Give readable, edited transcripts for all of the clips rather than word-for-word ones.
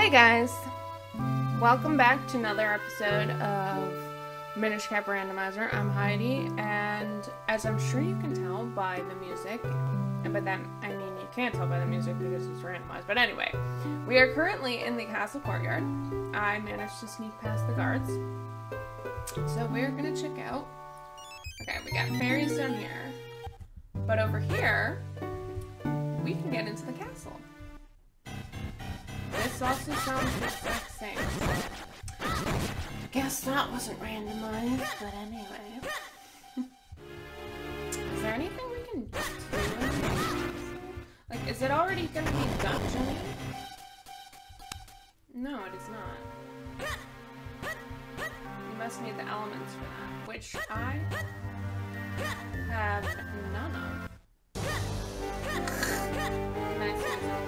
Hey guys! Welcome back to another episode of Minish Randomizer. I'm Heidi, and as I'm sure you can tell by the music, and by that I mean you can't tell by the music because it's randomized, but anyway, we are currently in the castle courtyard. I managed to sneak past the guards, so we're gonna check out. Okay, we got fairies down here, but over here, we can get into the castle. This also sounds the exact same. Guess that wasn't randomized, but anyway. Is there anything we can do? Like, is it already gonna be dungeon-y? No, it is not. You must need the elements for that, which I have none of. Nice music though.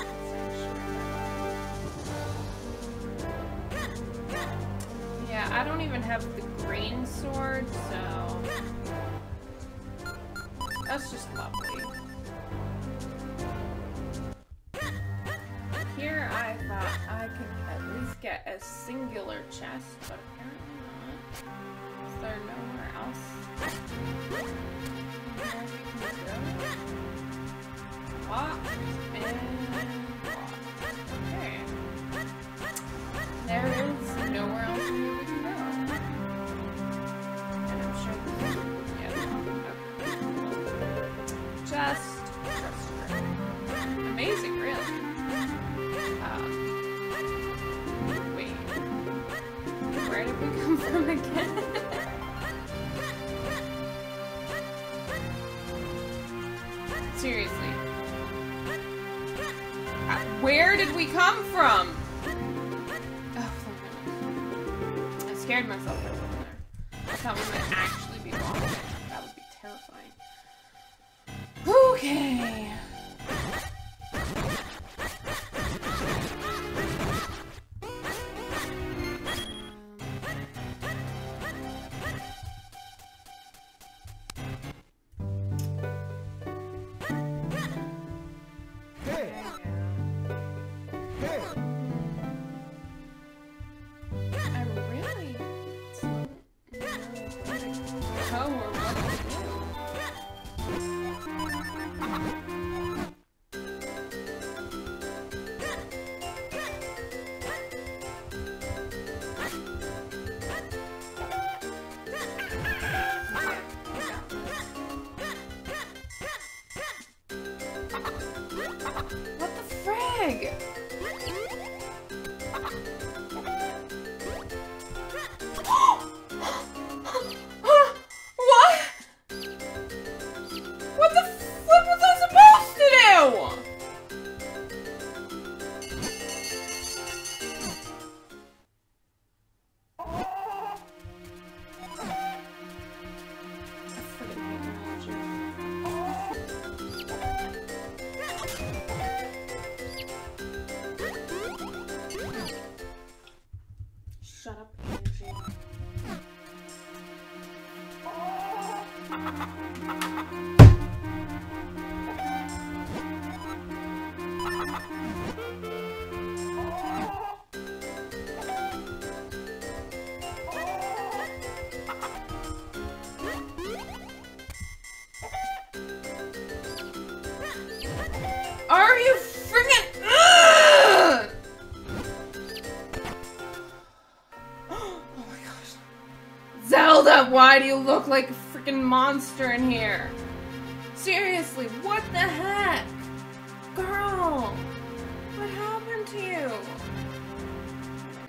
Yeah, I don't even have the green sword, so that's just lovely. Here I thought I could at least get a singular chest, but apparently not. Is there nowhere else where we can go? Walk and walk. Okay. There is nowhere else we can go. And I'm sure this is, yeah, just amazing, really. Wait. Where did we come from again? Seriously. Where did we come from? I scared myself right over there. I thought we might actually be walking. That would be terrifying. Okay. Shut up, energy. Are you friggin'? Zelda, why do you look like a freaking monster in here? Seriously, what the heck? Girl, what happened to you? Oh my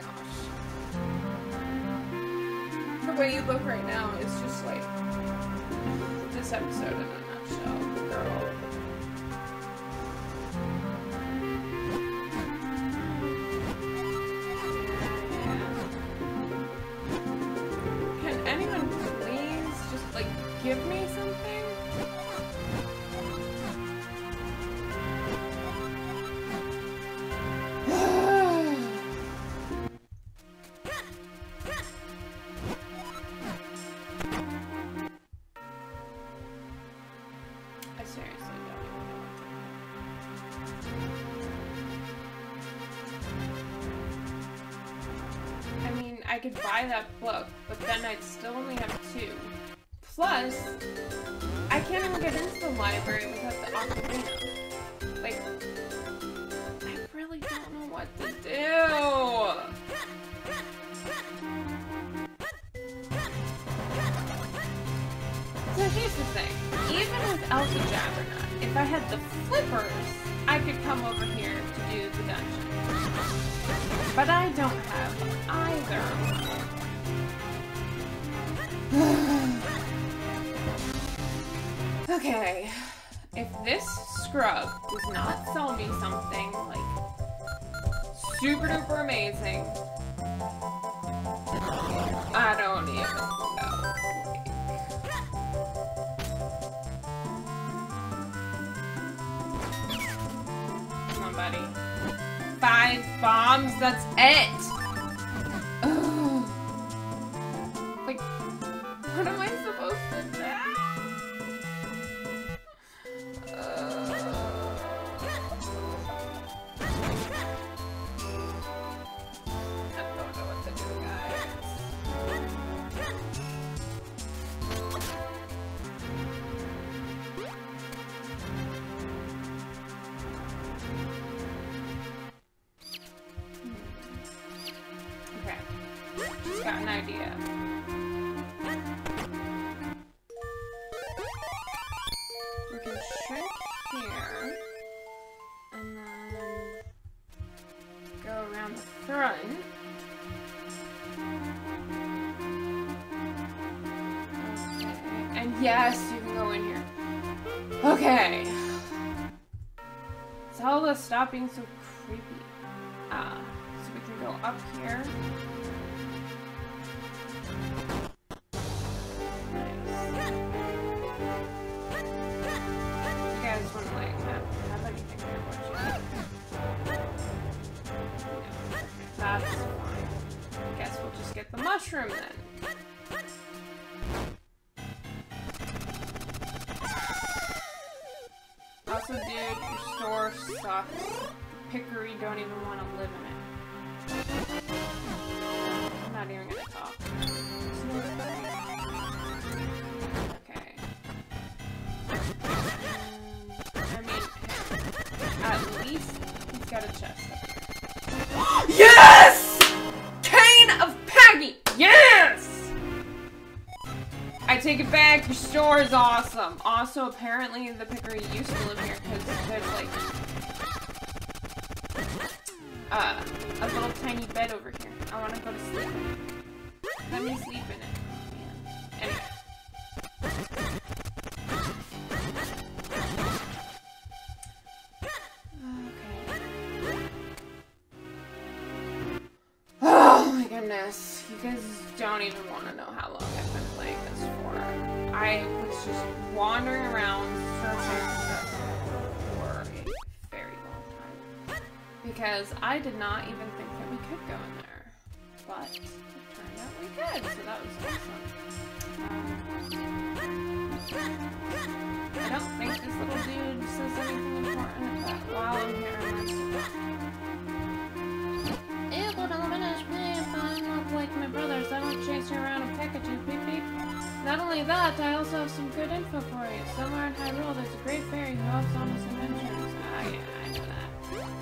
gosh. The way you look right now is just like this episode in a nutshell, girl. Give me something? I seriously don't even know what to do. I could buy that book, but then I'd still only have 2. Plus, I can't even get into the library without the ocarina. Like, I really don't know what to do. So here's the thing. Even without the Jabberknight, if I had the flippers, I could come over here to do the dungeon. But I don't have either. Okay. If this scrub does not sell me something, like, super duper amazing, I don't even know. Come on, buddy. 5 bombs, that's it! Ugh. Like, what am I supposed to do? I don't know what to do, guys. Okay, just got an idea. We can shrink here, and then go around the front. Okay, and yes, you can go in here. Okay. Zelda, stop being so creepy. So we can go up here. That's fine. Guess we'll just get the mushroom then. Also, dude, your store sucks. Pickery don't even want to live in it. I'm not even gonna talk. Okay. I mean, at least he's got a chest. Yes! Cane of Pacci! Yes! I take it back, your store is awesome. Also, apparently the Pickery used to live here because there's like a little tiny bed over here. I want to go to sleep in it. Let me sleep in it. Yeah. Anyway. Goodness, you guys don't even want to know how long I've been playing this for. I was just wandering around searching for a very long time. Because I did not even think that we could go in there. But it turned out we could, so that was awesome. I don't think this little dude says anything important, but while I'm here, I'm ew, go to the Minish, please. I'm not like my brothers. I don't chase you around and peck at you, beep beep. Not only that, I also have some good info for you. Somewhere in Hyrule, there's a great fairy who helps honest adventures. Ah, yeah, I know that.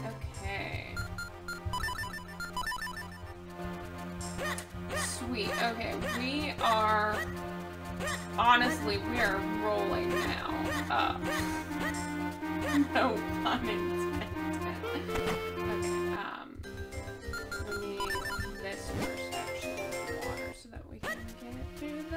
Okay. Sweet. Okay, we are... Honestly, we are rolling now. No pun intended. Okay, we need this first section of water so that we can get to the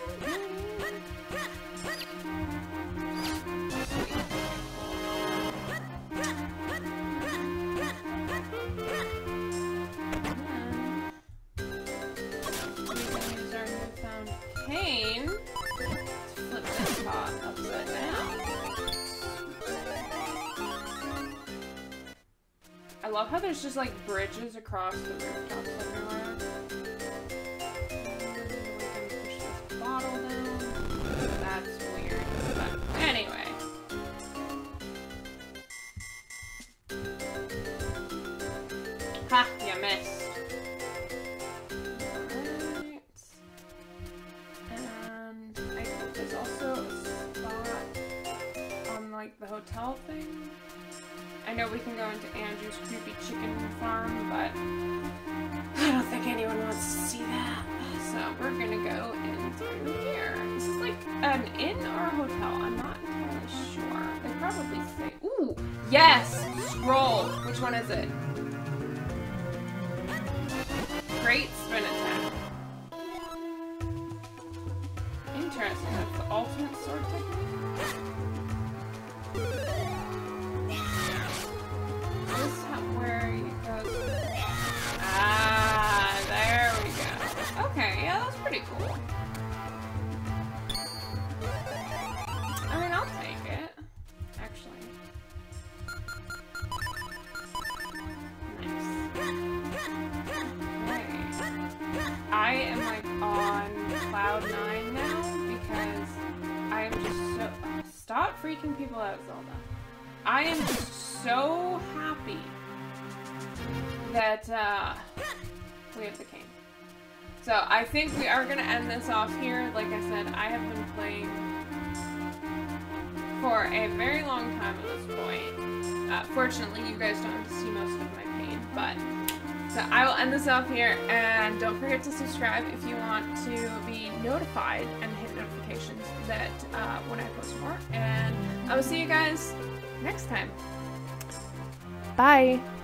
cane to flip this pot upside down. I love how there's just like bridges across the rooftops everywhere. And we can push this bottle down. That's weird. But anyway. Ha! You missed. know we can go into Andrew's creepy chicken farm, but I don't think anyone wants to see that. So we're gonna go in through here. This is like an inn or a hotel. I'm not entirely sure. They probably say, ooh, yes, scroll. Which one is it? Great spin attack. Interesting. That's the ultimate sword technique. This is where you go. Ah, there we go. Okay, yeah, that's pretty cool. I mean, I'll take it. Actually. Nice. Okay. I am like on cloud 9 now because I am just so... Stop freaking people out, Zelda. I am just so happy that we have the king. So I think we are gonna end this off here. Like I said, I have been playing for a very long time at this point. Fortunately, you guys don't have to see most of my pain, but so I will end this off here, and don't forget to subscribe if you want to be notified and hit notifications that when I post more, and I will see you guys next time. Bye!